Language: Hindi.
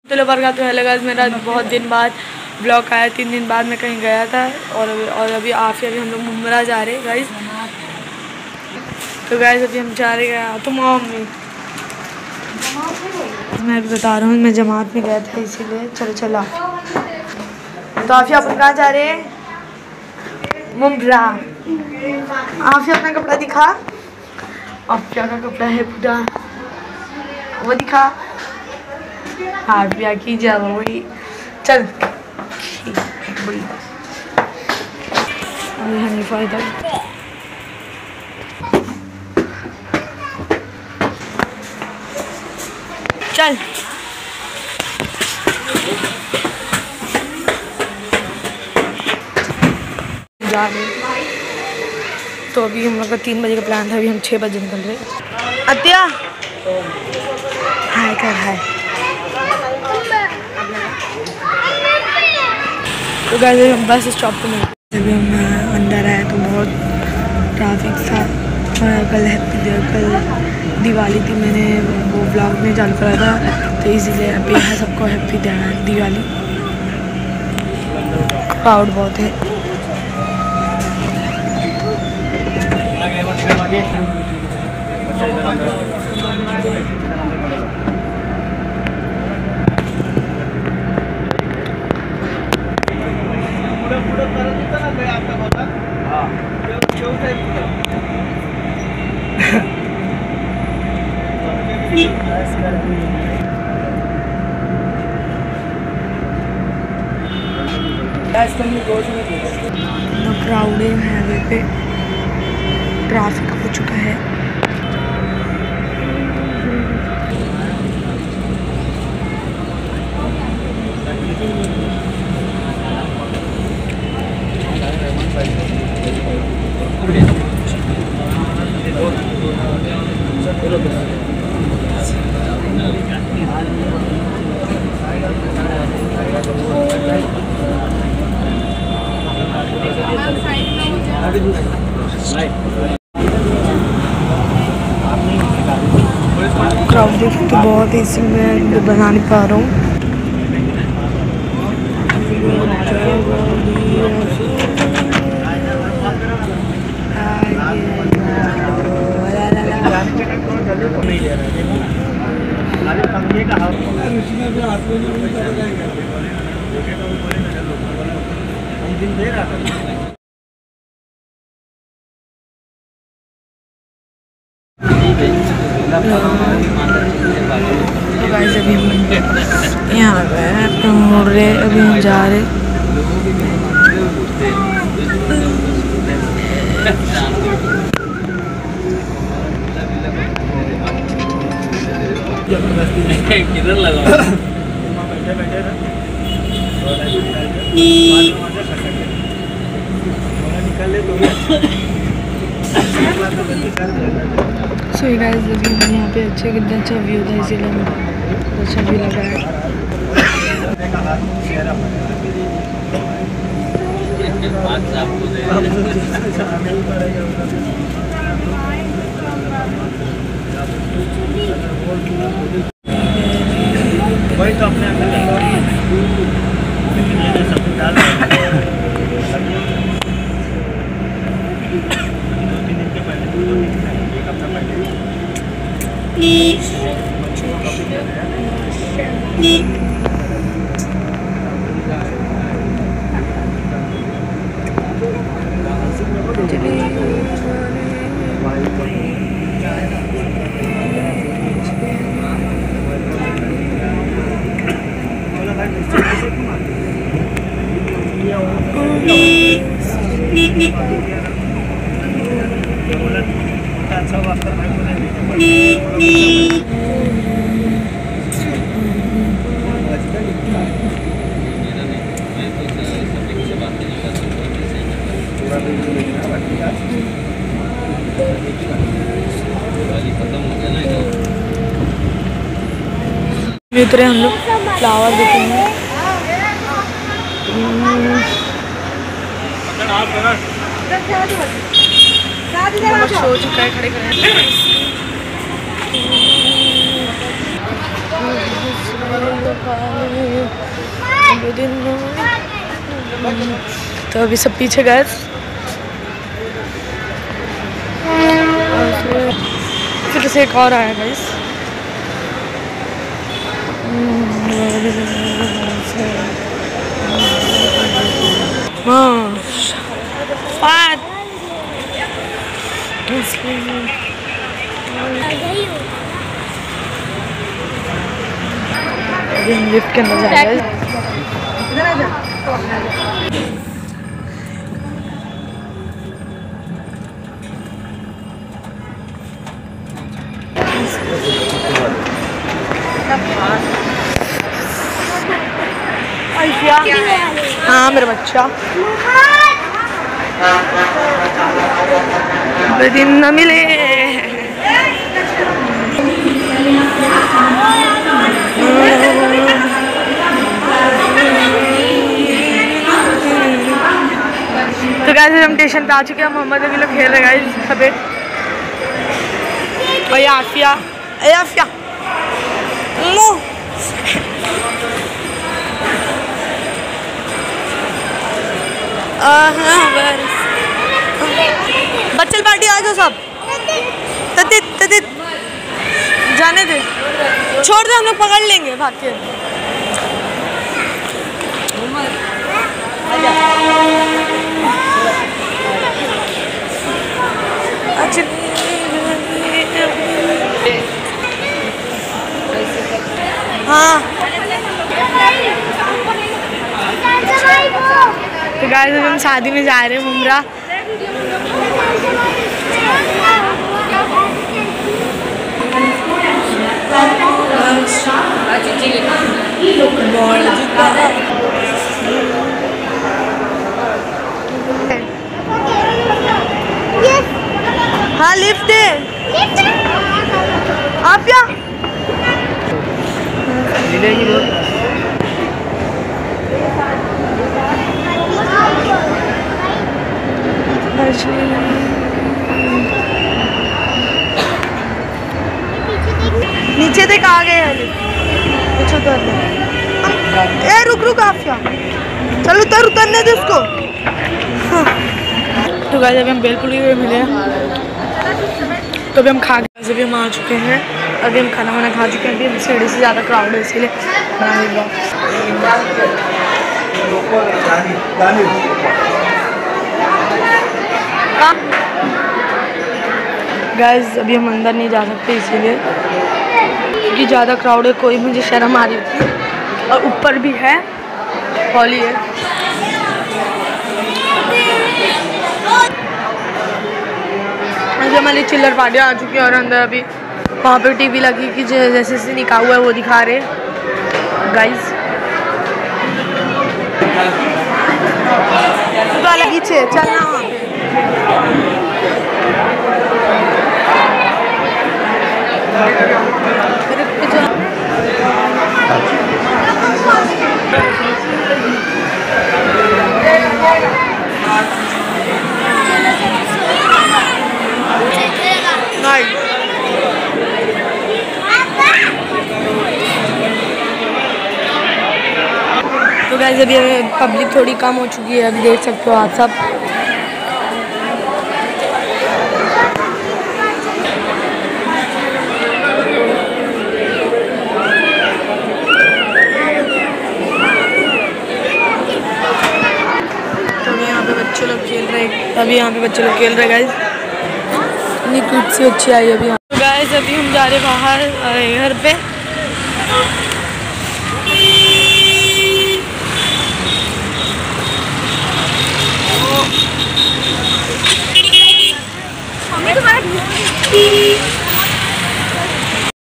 तो बरकातहू है गाइस, मेरा बहुत दिन बाद ब्लॉग आया। 3 दिन बाद मैं कहीं गया था और अभी आफिया भी हम लोग मुमरा जा रहे हैं गाइस। तो गाइस अभी हम जा रहे हैं। तो मम्मी मैं भी बता रहा हूँ, मैं जमात में गया था इसीलिए। चलो चलो। तो आफिया अपन कहाँ जा रहे हैं? मुमरा। आफिया अपना कपड़ा दिखा। आफिया का कपड़ा है पूरा, वो दिखा। आफिया की जरूरी। चल हनीफा इधर। चल जा रहे। तो अभी हम लोग का 3 बजे का प्लान था, अभी हम 6 बजे निकल रहे। अत्या हाय कर हाय। तो गाइस हम बस स्टॉप पे मिले। अभी हम अंदर आए तो बहुत ट्रैफिक था। और कल दिवाली थी, मैंने वो ब्लॉग में चालू करा था, तो इसीलिए अभी यहाँ सबको हैप्पी दिवाली। क्राउड बहुत है। क्राउडेड हाईवे पे ट्रैफिक हो चुका है। क्राउड देख तो बहुत है, इसलिए मैं बना नहीं पा रहा हूँ। तो गाइस अभी हम यहाँ पे मुड़ रहे, अभी हम जा रहे। किधर लगा? सो गाइस अभी हम यहाँ पे कितना अच्छा व्यू था, इसीलिए अच्छा व्यू लगा है। वही तो अपने अंदर उतरे हम लोग, फ्लावर देखेंगे। शो चुका है, खड़े खड़े तो अभी सब पीछे गए, फिर से एक और आया गाइस। लिफ्ट के अंदर जा रहे हैं। हाँ मेरा बच्चा दिन न मिले। तो गाइस हम स्टेशन पे आ चुके हैं। मोहम्मद अभी लोग खेल रहे गाइस सफेद। और आफिया आफिया बच्चल पार्टी आ जाओ सब। ततित जाने दे, छोड़ दे, हम लोग पकड़ लेंगे भाग के। हाँ तो गाइस हम शादी में जा रहे हैं मुमरा। हाँ लिफ्ट है आप क्या नीचे तक आ गए हैं। ए रुक आफिया, चलो उतरने दे उसको। तो गाइस अभी हम बेलपुरी में मिले हैं, तो अभी हम खा के अभी हम आ चुके हैं। अभी हम खाना वाना खा चुके हैं। अभी हम सीढ़ी से ज़्यादा क्राउड है इसीलिए गाइस अभी हम अंदर नहीं जा सकते इसीलिए, क्योंकि ज़्यादा क्राउड है। कोई मुझे शर्म आ रही होती। और ऊपर भी है हॉली है। हमारी चिल्लर पार्टी आ चुकी है और अंदर अभी वहाँ पे टीवी लगी कि जैसे से निकाह हुआ है वो दिखा रहे गाइस। पीछे चलना वहाँ तो गाइस अभी पब्लिक थोड़ी कम हो चुकी है, अभी देख सकते हो आप सब। अभी यहाँ पे बच्चे लोग खेल रहे गाइस। इतनी क्यूट सी अच्छी आई अभी। गाइस अभी हम जा रहे बाहर घर पे।